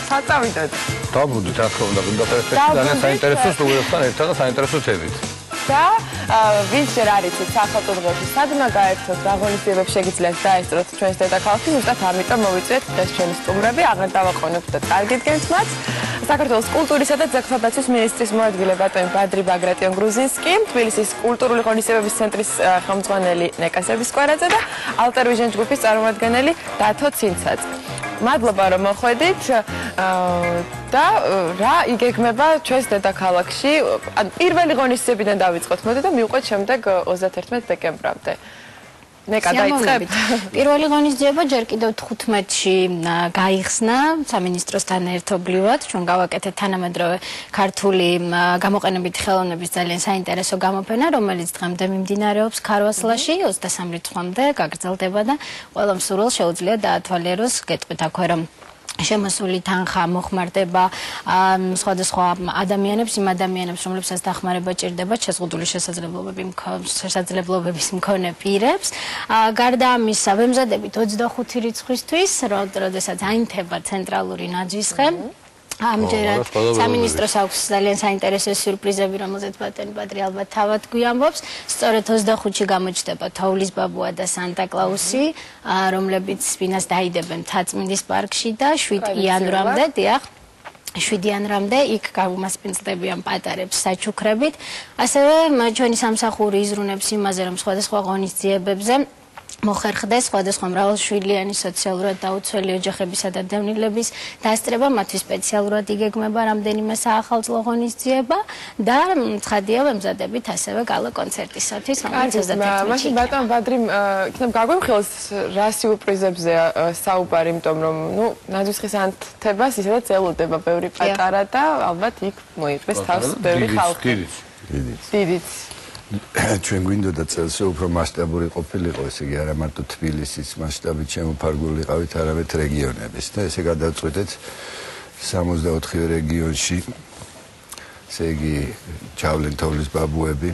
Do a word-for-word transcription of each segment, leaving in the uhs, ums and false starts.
საწავიდოდ. დავბრუნდით რა თქმა უნდა, უნდა პერსპექტივა ძალიან საინტერესო სტუდიებთან ერთად და საინტერესო თემით. და ვინც ჯერ არ იცით სახელმწიფოში სადმა გაერთოთ რა ღონისძიებებს შეგიძლიათ დაესწროთ ჩვენს დედაქალაქში, ზუსტად ამიტომ მოვიწვიეთ დღეს ჩვენი სტუმრები, აღარ დავაყოვნებთ და კარგით გემთ მათ. საქართველოს კულტურისა და ძეგლთა დაცვის მინისტრის მოადგილე ბატონი ბადრი ბაგრატიონ გრუზინსკი, თბილისის კულტურული ღონისძიებების ცენტრის ხელმძღვანელი ნეკა სერბისკვერაძე და ალტერ ვიჟენ ჯგუფის წარმომადგენელი დათო ცინცაძე. მადლობა რომ მოხვედით და რა იგეგმება ჩვენს დედაქალაქში. პირველი ღონისძიებიდან დავიწყოთ მოდი და მივყვეთ შემდეგ ოცდაათერთმეტ დეკემბრამდე. ნეკა დაიწყებთ. პირველი ღონისძიება ჯერ კიდევ თხუთმეტში გაიხსნა სამინისტროსთან ერთობლივად. ჩვენ გავაკეთეთ თანამედროვე ქართული გამოყენებითი ხელოვნების ძალიან საინტერესო გამოფენა, რომელიც დღემდე მიმდინარეობს ქარვასლაში, ოცდასამი რიცხვამდე გაგრძელდება და ყველა მსურველს შეუძლია დაათვალიეროს. გეტყვით აქვე რომ შემოსული თანხა მოხმარდება სხვადასხვა ადამიანებს, იმ ადამიანებს, რომლებსაც დახმარება ჭირდება შეზღუდული შესაძლებლობების მქონე პირებს. გარდა ამისა, ვემზადებით ოცდახუთი რიცხვისთვის, როდესაც აინთება ცენტრალური ნაძვისხე. ამჯერად სამინისტროს აქვს ძალიან საინტერესო სიურპრიზები, რომელზეც ბატონი ბადრი ალბათ თავად გვიამბობს. სწორედ ოცდახუთში გამოჩნდება თოვლის ბაბუა და სანტა კლაუსი, რომლებიც ვინას დაიდებენ მთაწმინდის პარკში და შვიდ იანვრამდე, დიახ, შვიდ იანვრამდე იქ გამასპინძლდებიან პატარებს საჩუქრებით. ასევე ჩვენი სამსახური იზრუნებს იმაზე, რომ სხვადასხვა ღონისძიებებზე მოხერხდეს სხვადასხვა მრავალშვილიანი სოციალურად დაუცველი ოჯახებისა და დევნილების დასწრება, მათთვის სპეციალურად იგეგმება რამდენიმე საახალწლო ღონისძიება და ცხადია ვემზადებით ასევე გალა კონცერტისათვის, რომელიც ოცდაათერთმეტში. მაშინ ბატონ ბადრი, იქნებ გაგვიმხილოს რა სიურპრიზებზეა საუბარი, იმიტომ რომ ნუ ნაძვისხის ანთებას ისედაც ელოდება ბევრი პატარა და ალბათ იქ მოიყრეს თავს ბევრი ხალხი. დიდიც. ჩვენ გვინდოდა წელს უფრო მასშტაბური ყოფილიყო, ესე იგი არა მარტო თბილისის მასშტაბით შემოფარგლული ყავით, არამედ რეგიონების და ესე გადავწყვეტეთ სამოცდაოთხივე რეგიონში, ესე იგი ჩავლენ თოვლის ბაბუები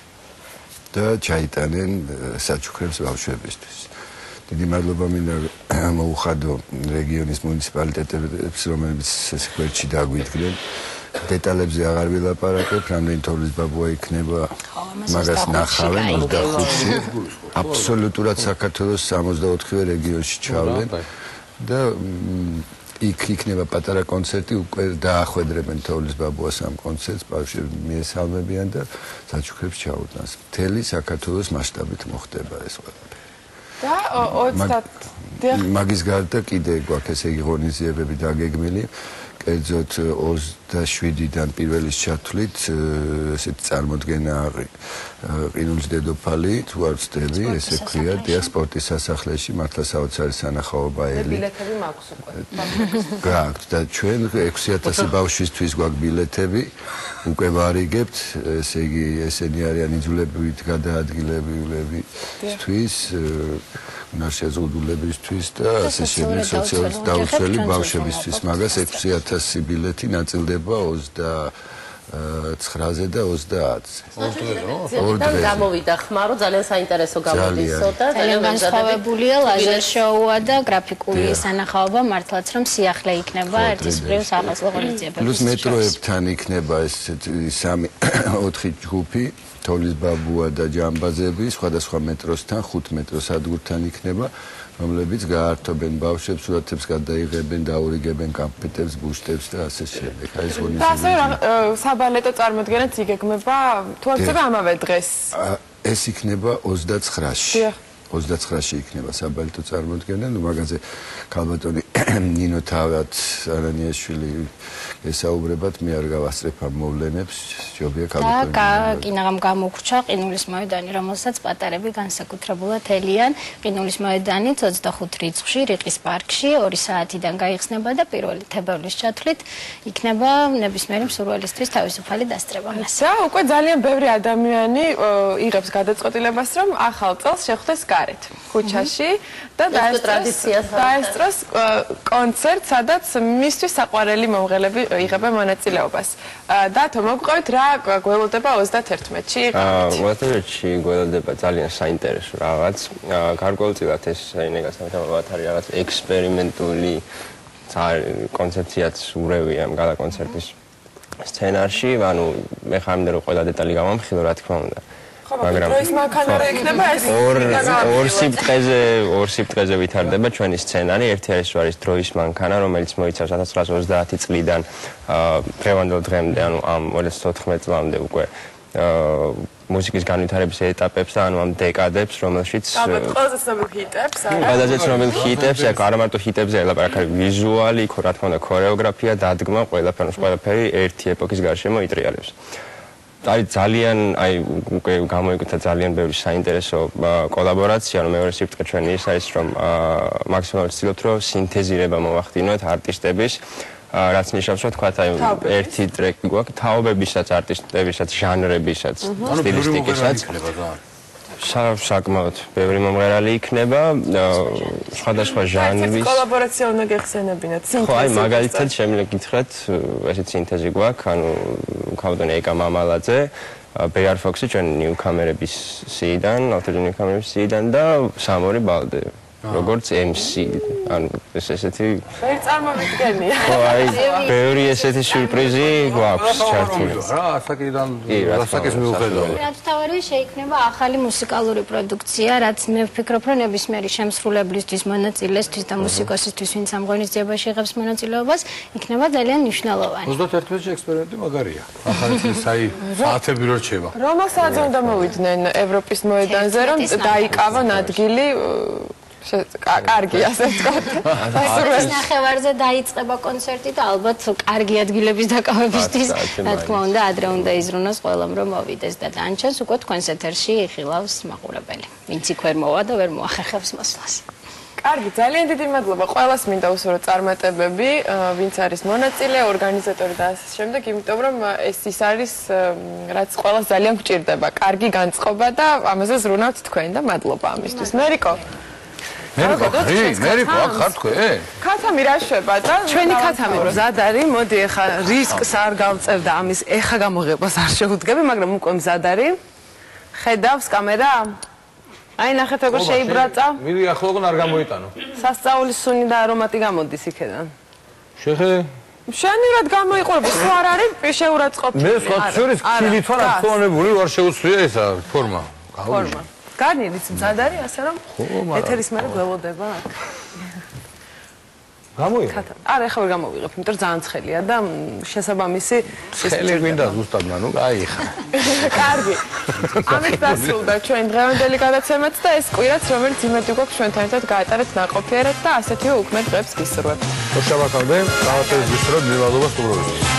და ჩაიტანენ საჩუქრებს ბავშვებისთვის. დიდი მადლობა მინდა მოუხადო რეგიონის მუნიციპალიტეტებს, რომლებიც ეს გვერდში დაგვიდგნენ. დეტალებზე აღარ ვილაპარაკებ, რამდენი თოვლის ბაბუა იქნება, მაგას ნახავენ ოცდახუთში. აბსოლუტურად საქართველოს სამოცდაოთხივე რეგიონში ჩავლენ და იქ იქნება პატარა კონცერტი, უკვე დაახვედრებენ თოვლის ბაბუას ამ კონცერტს, ბავშვები მიესალმებიან და საჩუქრებს ჩაუტანს. მთელი საქართველოს მასშტაბით მოხდება ეს ყველაფერი. და ოცდაათი მაგის გარდა კიდე გვაქვს ესე იგი ღონისძიებები დაგეგმილი. კერძოდ ოცდაშვიდიდან პირველის ჩათვლით ესეთი წარმოდგენა ყინულის დედოფალი, თუ არ ვცდები, ესე ქვია, დიახ, სპორტის სასახლეში მართლა საოცარი სანახაობა ელი. ბილეთები მაქვს უკვე. გააქვთ და ჩვენ ექვსი ათასი ბავშვისთვის გვაქვს ბილეთები, უკვე ვარიგებთ, ესე იგი ესენი არიან იძულებით გადაადგილებულებისთვის, შეზღუდულებისთვის და ასე შემდეგ სოციალურად დაუცველი ბავშვებისთვის. მაგას ექვსი ათასი ბილეთი ნაწილდება ოცდაცხრაზე და ოცდაათზე. ორდღე გამოვიდა ხმარო, ძალიან საინტერესო გამოდისო და ძალიან განსხვავებულია ლაზერ შოუა და გრაფიკული სანახაობა, მართლაც რომ სიახლე იქნება ერთის მხრივ საახალწლო ღონისძიებების. პლუს მეტროებთან იქნება ეს სამი ოთხი ჯგუფი. თოვლის ბაბუა და ჯამბაზები სხვადასხვა მეტროსთან, ხუთ მეტროს სადგურთან იქნება, რომლებიც გაართობენ ბავშვებს, სურათებს გადაიღებენ, დაურიგებენ კამპიტებს, ბუშტებს და ასე შემდეგ. აი ეს ღონისძიება. და ასე საბალეტო წარმოდგენაც იგეგმება, თუ არ ვცდები ამავე დღეს. ეს იქნება ოცდაცხრაში. ოცდაცხრაში იქნება საბალეტო წარმოდგენა, ნუ მაგაზე ქალბატონი ნინო თავად არანიაშვილი ესაუბრებათ, მე არ გავასწრებ ამ მოვლენებს, ჯობია ქალბატონი. და კინაღამ გამოგვრჩა ყინულის მოედანი, რომელსაც პატარები განსაკუთრებულად ელიან. ყინულის მოედანიც ოცდახუთ რიცხვში, რიყის პარკში, ორი საათიდან გაიხსნება და პირველი თებერვლის ჩათვლით იქნება ნებისმიერი მსურველისთვის თავისუფალი დასწრება. და უკვე ძალიან ბევრი ადამიანი იღებს გადაწყვეტილებას, რომ ახალ წელს შეხვდეს გარეთ ქუჩაში და დაესწროს კონცერტ, სადაც მისთვის საყვარელი მომღერლები იღებენ მონაწილეობას. დათო, მოგყვებით რა გველოდება ოცდაათერთმეტში? ოცდაათერთში გველოდება ძალიან საინტერესო რაღაც. გარკვეულწილად ეს ინეგასთან არის რაღაც ექსპერიმენტული კონცეფციაც ურევია ამ გალა კონცერტის სცენარში, ანუ მე ხარ მინდა რომ ყველა დეტალი გამამხილო, რა თქმა უნდა. მაგრამ დროის მანქანა იქნება ეს ორ ორ სიბრტყეზე ორ სიბრტყეზე ვითარდება ჩვენი სცენარი. ერთი არის რომ არის დროის მანქანა, რომელიც მოიცავს ათას ცხრაას ოცდაათი წლიდან დღევანდელ დღემდე, ანუ ამ ორი ათას ოთხმეტ წლამდე უკვე მუსიკის განვითარების ეტაპებს და ანუ ამ დეკადებს, რომელშიც ყველაზე ცნობილ ჰიტებს, არა? ყველაზე ცნობილ ჰიტებს, აქ არა მარტო ჰიტებზე ელაპარაკი, ვიზუალი, რა თქმა უნდა, ქორეოგრაფია, დადგმა, ყველაფერი, ყველაფერი ერთი ეპოქის გარშემო იტრიალებს. არის ძალიან, აი, უკვე გამოიკვეთა ძალიან ბევრი საინტერესო კოლაბორაცია, ანუ მეორე სიბრტყე ჩვენი ის არის, რომ მაქსიმალურად ვცდილობთ, რომ სინთეზირება მოვახდინოთ არტისტების, რაც ნიშნავს, რომ თქვათ, აი, ერთი ტრეკი გვაქვს თაობებისაც, არტისტებისაც, ჟანრებისაც, სტილისტიკისაც. საკმაოდ ბევრი მომღერალი იქნება, სხვადასხვა ჟანრის. კოლაბორაცია უნდა გეხსენებინათ, სინთეზი. ხო, აი, მაგალითად შემიძლია გითხრათ, ესეთ სინთეზი გვაქვს, ანუ ქავდონი ეკა მამალაძე, ბეარ ფოქსი ჩვენი ნიუკამერების სიიდან, ალტერნატიული ნიუკამერების სიიდან და სამორი ბალდე. როგორც ემ სი, ანუ ეს ესეთი ვერ წარმოვიდგენია. ხო, აი, ბევრი ესეთი სიურპრიზი გვაქვს ჩართული. რა, ასაკიდან, ასაკის მიუხედავად. რაც თავარი შეიქმნება ახალი მუსიკალური პროდუქცია, რაც მე ვფიქრობ, რომ ნებისმიერი შემსრულებლისთვის, მონაწილესთვის და მუსიკოსისთვის, ვინც ამ ღონისძიებაში იღებს მონაწილეობას, იქნება ძალიან მნიშვნელოვანი. ოცდაერთი წელს ექსპერიმენტი მაგარია. ახალი წლის აი საათები რო რჩება. რომელ საათზე უნდა მოვიდნენ ევროპის მოედანზე, რომ დაიკავონ ადგილი კარგი ასე ვთქვათ. ეს ნახევარზე დაიწყება კონცერტი და ალბათ კარგი ადგილების დაკავებისთვის, რა თქმა უნდა, ადრე უნდა იზრუნოს ყველამ რომ მოვიდეს და დანჩენს უკვე თქვენს ეთერში იხილავს მაყურებელი. ვინც იქ ვერ მოვა და ვერ მოახერხებს მოსვლას. კარგი, ძალიან დიდი მადლობა. ყველას მინდა უსურო წარმატებები, ვინც არის მონაწილე, ორგანიზატორი და ასე შემდეგ, იმიტომ რომ ეს ის არის, რაც ყველას ძალიან გვჭირდება. კარგი განწყობა და ამაზე ზრუნავთ თქვენ და მადლობა ამისთვის. მერიკო მერიკო, მერიკო, აქ ხარ თქვენ? ქათამი რა შვება და ჩვენი ქათამი მზად არის, მოდი ეხა რისკს არ გავწევ და ამის ეხა გამოღებას არ შევუდგები, მაგრამ უკვე მზად არის. ხედავს კამერა? აი ნახეთ როგორ შეიბრაცა. მიდი ახლა ოღონ არ გამოიტანო. სასწაულის სუნი და არომატი გამოდის იქედან. შეხე შენურად გამოიყურება, სულ არ არის შეურაცხყოფილი. მე სხვა შორის ქილით ვარ აქტუალებული, ვარ შეუცვლია ესა ფორმა. ფორმა. განილიც მზად არის, ასე რომ ეთერის მერე გველოდება აქ. გამოიღე? არა, ეხლა ვერ გამოვიღებ, იმიტომ რომ ძალიან ცხელია და შესაბამისი ცხელი გვინდა ზუსტად, ნუ აი ხა. კარგი. ამით დასრულდა ჩვენ დღევანდელი გადაცემაც და ეს კვირაც, რომელიც იმედი გვაქვს ჩვენთან ერთად გაატარეთ ნაყოფიერად და ასეთივე უკმე დღეებს გისურვებთ. მოშავახავდე, დავატოვეთ ვისროდ მილადობას სტუმრობისთვის.